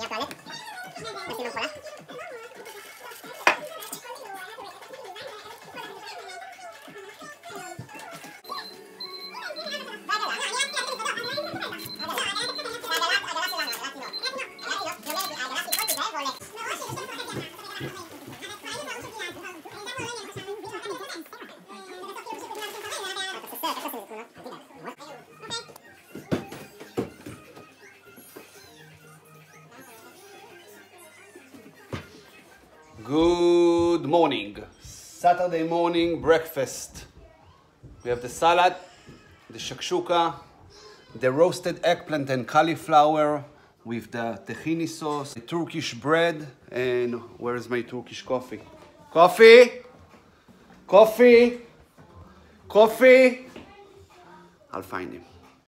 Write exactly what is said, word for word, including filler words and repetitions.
Good morning. Saturday morning breakfast. We have the salad, the shakshuka, the roasted eggplant and cauliflower with the tahini sauce, the Turkish bread, and where is my Turkish coffee? Coffee? Coffee? Coffee? I'll find him.